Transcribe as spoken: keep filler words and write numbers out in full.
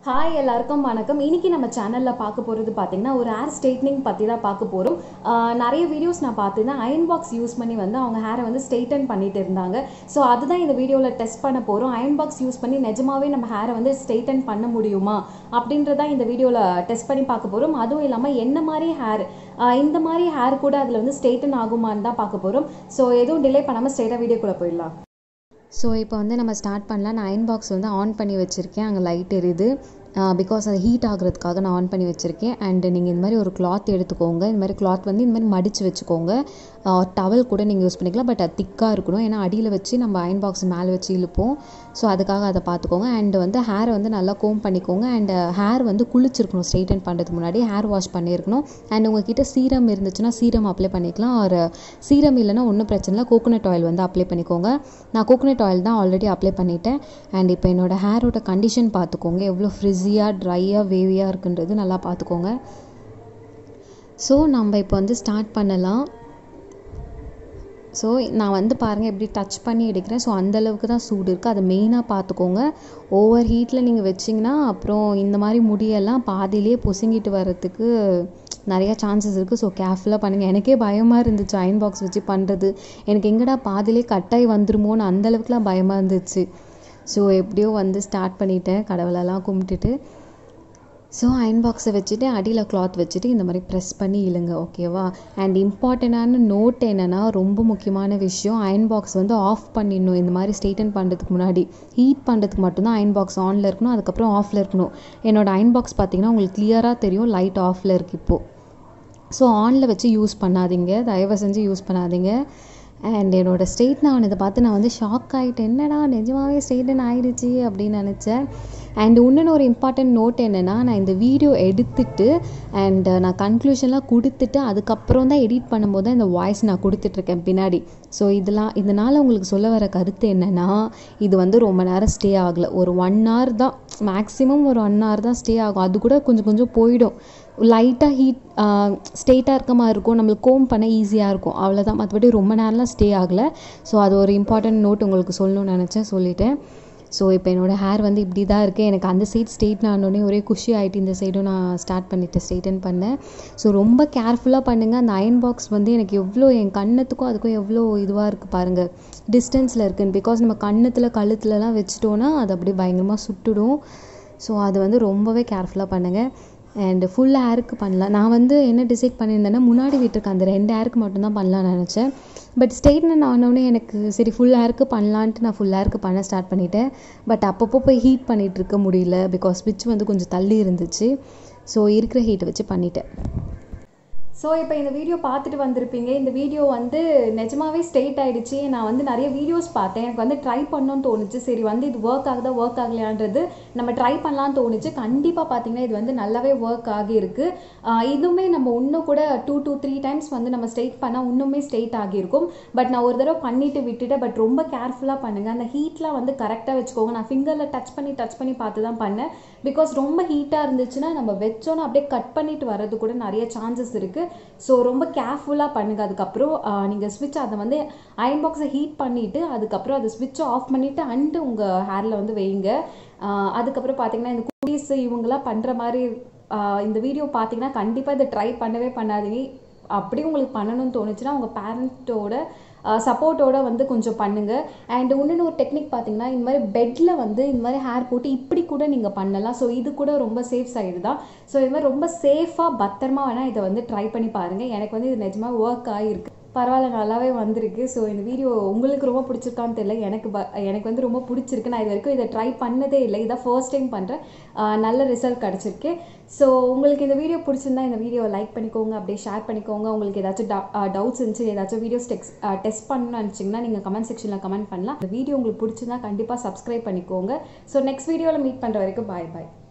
Hi எல்லாருக்கும் வணக்கம். இன்னைக்கு நம்ம சேனலில் பார்க்க போகிறது பார்த்தீங்கன்னா ஒரு ஹேர் ஸ்ட்ரைட்னிங் பற்றி தான் பார்க்க போகிறோம். நிறைய வீடியோஸ் நான் பார்த்துருந்தேன். அயன் பாக்ஸ் யூஸ் பண்ணி வந்து அவங்க ஹேரை வந்து ஸ்ட்ரைட்டன் பண்ணிட்டு இருந்தாங்க. ஸோ அதுதான் இந்த வீடியோவில் டெஸ்ட் பண்ண போகிறோம். அயன் பாக்ஸ் யூஸ் பண்ணி நிஜமாவே நம்ம ஹேரை வந்து ஸ்ட்ரைட்டன் பண்ண முடியுமா அப்படின்றதான் இந்த வீடியோவில் டெஸ்ட் பண்ணி பார்க்க போகிறோம். அதுவும் இல்லாமல் என்ன மாதிரி ஹேர் இந்த மாதிரி ஹேர் கூட அதில் வந்து ஸ்ட்ரைட்டன் ஆகுமான்னு தான் பார்க்க போகிறோம். ஸோ எதுவும் டிலே பண்ணாமல் ஸ்ட்ரைட்டாக வீடியோக்குள்ளே போயிடலாம். ஸோ இப்போ வந்து நம்ம ஸ்டார்ட் பண்ணலாம். நான் அயன் பாக்ஸ் வந்து ஆன் பண்ணி வச்சுருக்கேன். அங்கே லைட் எரியுது. பிகாஸ் அது ஹீட் ஆகிறதுக்காக நான் ஆன் பண்ணி வச்சுருக்கேன். அண்டு நீங்கள் இந்த மாதிரி ஒரு கிளாத் எடுத்துக்கோங்க. இந்த மாதிரி கிளாத் வந்து இந்த மாதிரி மடித்து வச்சுக்கோங்க. டவல் கூட நீங்கள் யூஸ் பண்ணிக்கலாம். பட் அது திக்காக இருக்கணும். ஏன்னா அடியில் வச்சு நம்ம அயன் பாக்ஸ் மேலே வச்சு இழுப்போம். ஸோ அதுக்காக அதை பார்த்துக்கோங்க. அண்டு வந்து ஹேரை வந்து நல்லா கோம் பண்ணிக்கோங்க. அண்ட் ஹேர் வந்து குளிச்சிருக்கணும். ஸ்ட்ரைட்டன் பண்ணுறதுக்கு முன்னாடி ஹேர் வாஷ் பண்ணியிருக்கணும். அண்ட் உங்கள்கிட்ட சீரம் இருந்துச்சுன்னா சீரம் அப்ளை பண்ணிக்கலாம். ஒரு சீரம் இல்லைன்னா ஒன்றும் பிரச்சனை இல்லை. கோகோனட் ஆயில் வந்து அப்ளை பண்ணிக்கோங்க. நான் கோகோனட் ஆயில் தான் ஆல்ரெடி அப்ளை பண்ணிட்டேன். அண்ட் இப்போ என்னோடய ஹேரோட கண்டிஷன் பார்த்துக்கோங்க. எவ்வளோ ஃப்ரிஸியாக ட்ரையாக வேவியாக இருக்குன்றது நல்லா பார்த்துக்கோங்க. ஸோ நம்ம இப்போ வந்து ஸ்டார்ட் பண்ணலாம். ஸோ நான் வந்து பாருங்கள் எப்படி டச் பண்ணி எடுக்கிறேன். ஸோ அந்தளவுக்கு தான் சூடு இருக்குது. அதை மெயினாக பார்த்துக்கோங்க. ஓவர் ஹீட்டில் நீங்கள் வச்சிங்கன்னா அப்புறம் இந்த மாதிரி முடியெல்லாம் பாதியிலே பொசுங்கிட்டு வர்றதுக்கு நிறையா சான்சஸ் இருக்குது. ஸோ கேர்ஃபுல்லாக பண்ணுங்கள். எனக்கே பயமாக இருந்துச்சு அயன் பாக்ஸ் வச்சு பண்ணுறது. எனக்கு எங்கடா பாதியிலே கட்டாயி வந்துருமோன்னு அந்தளவுக்குலாம் பயமாக இருந்துச்சு. ஸோ எப்படியோ வந்து ஸ்டார்ட் பண்ணிட்டேன் கடவுளெல்லாம் கும்பிட்டுட்டு. ஸோ அயன் பாக்ஸை வச்சுட்டு அடியில் கிளாத் வச்சுட்டு இந்த மாதிரி ப்ரெஸ் பண்ணி இழுங்க. ஓகேவா? அண்ட் இம்பார்ட்டண்டான நோட் என்னென்னா, ரொம்ப முக்கியமான விஷயம், அயன் பாக்ஸ் வந்து ஆஃப் பண்ணிடணும். இந்த மாதிரி ஸ்ட்ரைட்டன் பண்ணுறதுக்கு முன்னாடி ஹீட் பண்ணுறதுக்கு மட்டும்தான் அயன் பாக்ஸ் ஆனில் இருக்கணும். அதுக்கப்புறம் ஆஃபில் இருக்கணும். என்னோடய அயன் பாக்ஸ் பார்த்திங்கன்னா உங்களுக்கு கிளியராக தெரியும். லைட் ஆஃபில் இருக்குது இப்போது. ஸோ ஆனில் வச்சு யூஸ் பண்ணாதீங்க. தயவு செஞ்சு யூஸ் பண்ணாதீங்க. அண்ட் என்னோடய ஸ்ட்ரெயிட்டன் ஆனதை பார்த்து நான் வந்து ஷாக் ஆகிட்டேன். என்னடா நிஜமாகவே ஸ்ட்ரெயிட்டன் ஆகிடுச்சு அப்படின்னு நினச்சேன். அண்ட் இன்னொன்று ஒரு இம்பார்ட்டன்ட் நோட் என்னென்னா, நான் இந்த வீடியோ எடுத்துட்டு அண்ட் நான் கன்க்ளூஷன்லாம் கொடுத்துட்டு அதுக்கப்புறம் தான் எடிட் பண்ணும்போது தான் இந்த வாய்ஸ் நான் கொடுத்துட்ருக்கேன் பின்னாடி. ஸோ இதெல்லாம் இதனால் உங்களுக்கு சொல்ல வர கருத்து என்னென்னா, இது வந்து ரொம்ப நேரம் ஸ்டே ஆகலை. ஒரு ஒன் ஹவர் தான் மேக்ஸிமம், ஒரு ஒன் ஹவர் தான் ஸ்டே ஆகும். அது கூட கொஞ்சம் கொஞ்சம் போயிடும். லைட்டாக ஹீட் ஸ்ட்ரெயிட்டாக இருக்க மாதிரி இருக்கும். நம்மளுக்கு கோம் பண்ண ஈஸியாக இருக்கும். அவ்வளோதான். மற்றபடி ரொம்ப நேரம்லாம் ஸ்டே ஆகலை. ஸோ அது ஒரு இம்பார்ட்டன்ட் நோட் உங்களுக்கு சொல்லணும்னு நினச்சேன், சொல்லிட்டேன். ஸோ இப்போ என்னோடய ஹேர் வந்து இப்படி தான் இருக்குது. எனக்கு அந்த சைட் ஸ்ட்ரெயிட்டன் ஆனோடனே ஒரே குஷி ஆகிட்டு இந்த சைடும் நான் ஸ்டார்ட் பண்ணிவிட்டு ஸ்ட்ரெயிட்டன் பண்ணேன். ஸோ ரொம்ப கேர்ஃபுல்லாக பண்ணுங்கள். அந்த அயன் பாக்ஸ் வந்து எனக்கு எவ்வளோ என் கண்ணத்துக்கும் அதுக்கும் எவ்வளோ இதுவாக இருக்குது பாருங்கள், டிஸ்டன்ஸில் இருக்குன்னு. பிகாஸ் நம்ம கண்ணத்தில் கழுத்துலலாம் வச்சுட்டோன்னா அது அப்படியே பயங்கரமாக சுட்டுடும். ஸோ அது வந்து ரொம்பவே கேர்ஃபுல்லாக பண்ணுங்கள். அண்டு ஃபுல் ஹேருக்கு பண்ணலாம். நான் வந்து என்ன டிசைட் பண்ணியிருந்தேன்னா, முன்னாடி விட்டுருக்க அந்த ரெண்டு ஹேருக்கு மட்டும்தான் பண்ணலான்னு நினச்சேன். பட் ஸ்ட்ரெயிட்டன் ஆனோடனே எனக்கு சரி ஃபுல் ஹேருக்கு பண்ணலான்ட்டு நான் ஃபுல் ஹேருக்கு பண்ண ஸ்டார்ட் பண்ணிட்டேன். பட் அப்பப்போ போய் ஹீட் பண்ணிகிட்டு இருக்க முடியல. பிகாஸ் ஸ்விட்ச் வந்து கொஞ்சம் தள்ளி இருந்துச்சு. ஸோ இருக்கிற ஹீட்டை வச்சு பண்ணிட்டேன். ஸோ இப்போ இந்த வீடியோ பார்த்துட்டு வந்திருப்பீங்க. இந்த வீடியோ வந்து நிஜமாவே ஸ்ட்ரெயிட் ஆகிடுச்சு. நான் வந்து நிறைய வீடியோஸ் பார்த்தேன். எனக்கு வந்து ட்ரை பண்ணணும்னு தோணுச்சு. சரி வந்து இது ஒர்க் ஆகுதா ஒர்க் ஆகலையான்றது நம்ம ட்ரை பண்ணலான்னு தோணுச்சு. கண்டிப்பாக பார்த்தீங்கன்னா இது வந்து நல்லாவே ஒர்க் ஆகியிருக்கு. இதுவுமே நம்ம இன்னும் கூட டூ டூ த்ரீ டைம்ஸ் வந்து நம்ம ஸ்ட்ரெயிட் பண்ணால் இன்னுமே ஸ்ட்ரெயிட் ஆகியிருக்கும். பட் நான் ஒரு தடவை பண்ணிவிட்டு விட்டுட்டேன். பட் ரொம்ப கேர்ஃபுல்லாக பண்ணுங்கள். அந்த ஹீட்லாம் வந்து கரெக்டாக வச்சுக்கோங்க. நான் ஃபிங்கரில் டச் பண்ணி டச் பண்ணி பார்த்து தான் பண்ணேன். பிகாஸ் ரொம்ப ஹீட்டாக இருந்துச்சுன்னா நம்ம வச்சோன்னா அப்படியே கட் பண்ணிட்டு வர்றது கூட நிறைய சான்சஸ் இருக்குது. ஸோ ரொம்ப கேர்ஃபுல்லாக பண்ணுங்கள். அதுக்கப்புறம் நீங்கள் ஸ்விட்ச் அதை வந்து அயன் பாக்ஸை ஹீட் பண்ணிவிட்டு அதுக்கப்புறம் அதை ஸ்விட்சை ஆஃப் பண்ணிவிட்டு அண்டு உங்கள் ஹேரில் வந்து வைங்க. அதுக்கப்புறம் பார்த்தீங்கன்னா இந்த குட்டீஸ் இவங்கெல்லாம் பண்ணுற மாதிரி இந்த வீடியோ பார்த்தீங்கன்னா கண்டிப்பாக இதை ட்ரை பண்ணவே பண்ணாதீங்க. அப்படி உங்களுக்கு பண்ணணும்னு தோணுச்சுன்னா உங்கள் பேரண்ட்டோட சப்போர்ட்டோட வந்து கொஞ்சம் பண்ணுங்கள். அண்ட் இன்னொன்று ஒரு டெக்னிக் பார்த்தீங்கன்னா, இந்த மாதிரி பெட்டில் வந்து இந்த மாதிரி ஹேர் போட்டு இப்படி கூட நீங்கள் பண்ணலாம். ஸோ இது கூட ரொம்ப சேஃப் சைடு தான். ஸோ இது மாதிரி ரொம்ப சேஃபாக பத்திரமா வேணால் இதை வந்து ட்ரை பண்ணி பாருங்கள். எனக்கு வந்து இது நிஜமாக ஒர்க் ஆகிருக்கு. பரவாயில்ல, நல்லாவே வந்திருக்கு. ஸோ இந்த வீடியோ உங்களுக்கு ரொம்ப பிடிச்சிருக்கான்னு தெரியல. எனக்கு ப எனக்கு வந்து ரொம்ப பிடிச்சிருக்கு. நான் இது வரைக்கும் இதை ட்ரை பண்ணதே இல்லை. இதான் ஃபர்ஸ்ட் டைம் பண்ணுறேன். நல்ல ரிசல்ட் கிடச்சிருக்கு. ஸோ உங்களுக்கு இந்த வீடியோ பிடிச்சிருந்தா இந்த வீடியோவை லைக் பண்ணிக்கோங்க, அப்படியே ஷேர் பண்ணிக்கோங்க. உங்களுக்கு ஏதாச்சும் டவுட்ஸ் இருந்துச்சு, ஏதாச்சும் வீடியோஸ் டெக்ஸ் டெஸ்ட் பண்ணணும்னு நினச்சிங்கன்னா நீங்கள் கமெண்ட் செக்ஷனில் கமெண்ட் பண்ணலாம். இந்த வீடியோ உங்களுக்கு பிடிச்சிருந்தா கண்டிப்பாக சப்ஸ்கிரைப் பண்ணிக்கோங்க. ஸோ நெக்ஸ்ட் வீடியோவில் மீட் பண்ணுற வரைக்கும் பாய் பாய்.